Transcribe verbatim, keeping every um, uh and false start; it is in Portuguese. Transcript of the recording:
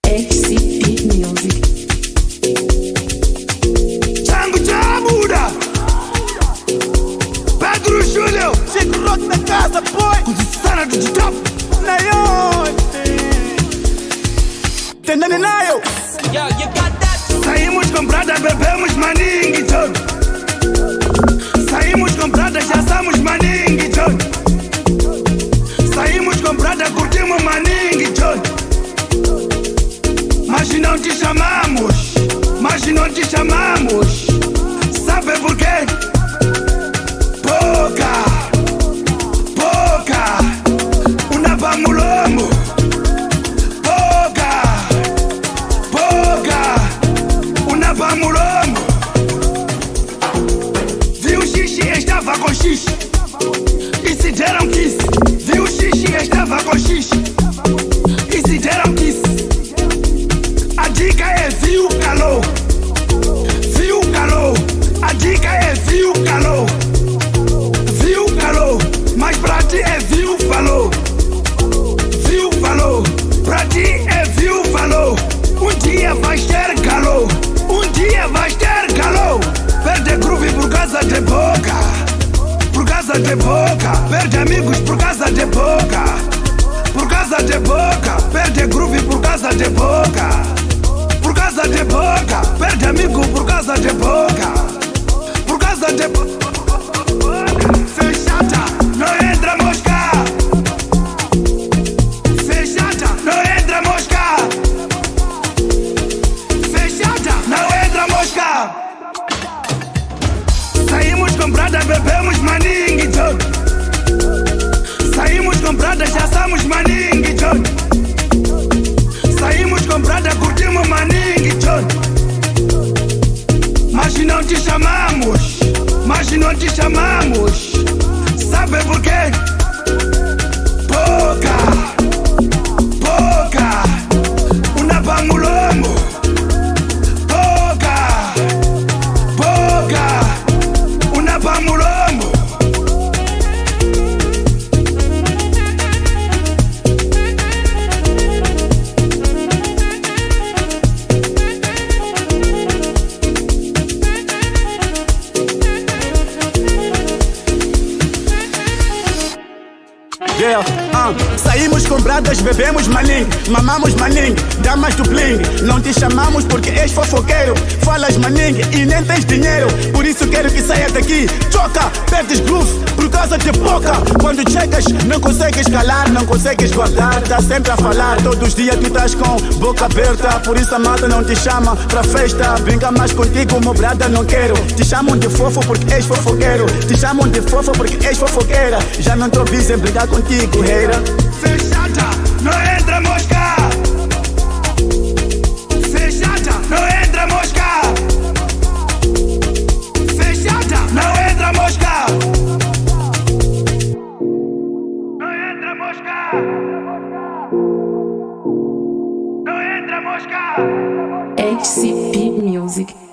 H C P Music. Chango Chabuda, Pedro Júlio, Chico Rock na casa, boy. Sana do Top, Nayo. Tendani nayo. Yo, you got that? saímos com Prada, bebemos maningue todo. Saímos com Prada, já somos maningue todo. Saímos com Prada, curtimos maningue todo. Mas não te chamamos, mas não te chamamos. Sabe por quê? Pouca, pouca, una pa mulombo. Pouca, pouca, una pa mulombo. Viu xixi, estava com xixi e se deram kiss. Viu xixi, estava com xixi e se deram kiss. A dica é viu calor, viu calor. A dica é viu calor, viu calor. Mas pra ti é viu falou, viu falou. Pra ti é viu falou. Um dia vais ter calor, um dia vais ter calor. Perde groove por causa de boca, por causa de boca. Perde amigos por causa de boca, por causa de boca. Perde groove por causa de boca, por causa de boca. Perde amigo por causa de boca, por causa de boca. Cê chata, não entra mosca. Cê chata, não entra mosca. Cê chata, não entra mosca. Saímos com Prada, bebemos maningue todo. Saímos com Prada, já somos maningue todo. Saímos com Prada, curtimos maningue todo. Mas não te chamamos, mas não te chamamos. Sabe por quê? Pouca, pouca, una pa mulombo. Pouca, pouca, una pa mulombo. Yeah, uh. Saímos compradas, bebemos maningue, mamamos maningue, damas do bling. Não te chamamos porque és fofoqueiro. Falas maningue e nem tens dinheiro. Por isso quero que saia daqui. Choca, perdes groove por causa de boca. Quando chegas não consegues calar, não consegues guardar. Tá sempre a falar, todos os dias tu estás com boca aberta. Por isso a malta não te chama pra festa. Brinca mais contigo, meu brada, não quero. Te chamam de fofo porque és fofoqueiro. Te chamam de fofo porque és fofoqueira. Já não tô busy em brigar contigo, reira. Cê chata, não entra mosca. Cê chata, não entra mosca. Cê chata, não entra mosca. Não entra mosca. Não entra mosca. H C P Music.